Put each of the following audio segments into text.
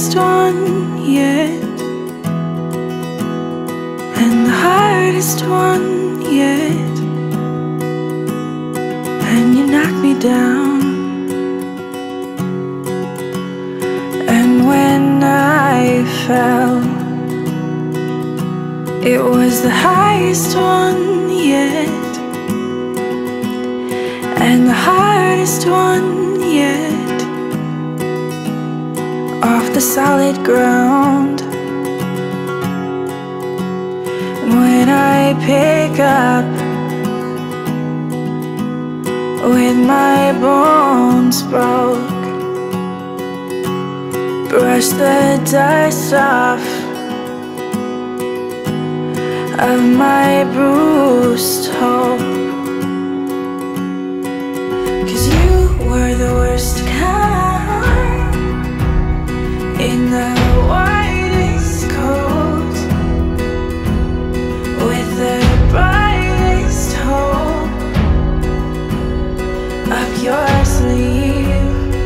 highest one yet, and the hardest one yet, and you knocked me down. And when I fell, it was the highest one yet, and the hardest one yet, off the solid ground. And when I pick up with my bones broke, brush the dust off of my bruised hope. 'Cause you were the worst kind in the whitest coat, with the brightest hope up your sleeve.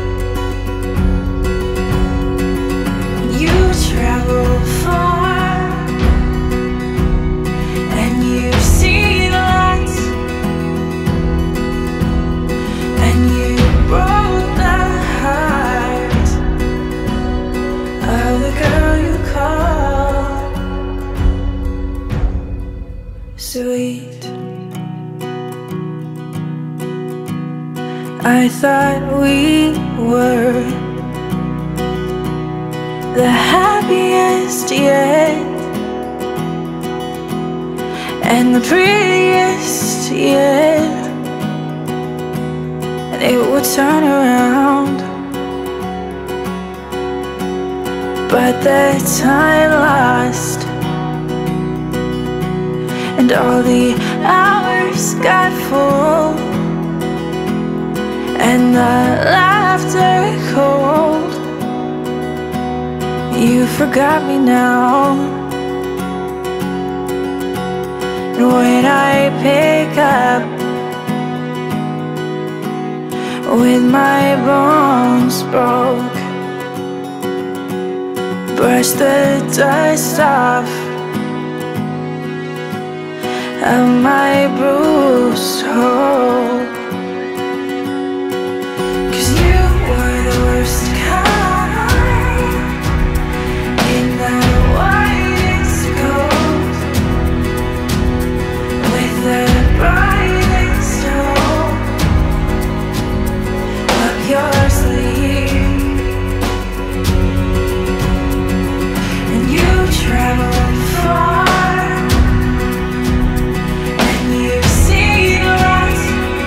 You travel far and you've seen lots, and you broke the heart of the girl you call sweet. I thought we were the happiest yet, and the prettiest yet, and it would turn around. But the time lost, and all the hours got full, and the laughter cold. You forgot me now. And when I pick up with my bones broke, brush the dust off of my bruised hope. 'Cause you were the worst kind in the whitest coat, with the brightest hope up your sleeve. And you traveled far, and you've seen lots,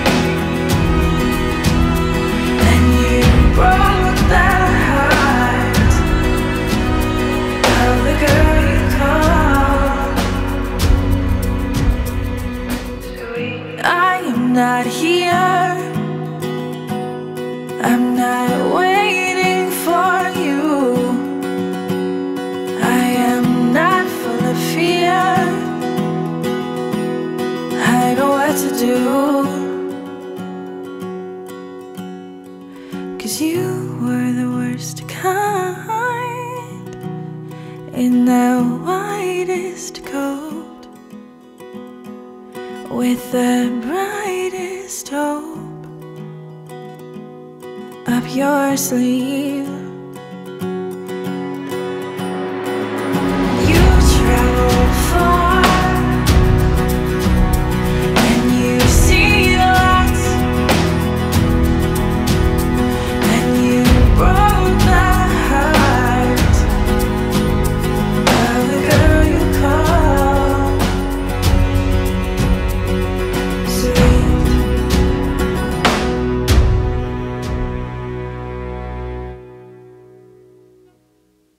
and you broke the heart of the girl you call sweet. I am not here, I'm not waiting for you. I am not full of fear, I know what to do. 'Cause you were the worst kind in the whitest coat, with the brightest hope up your sleeve.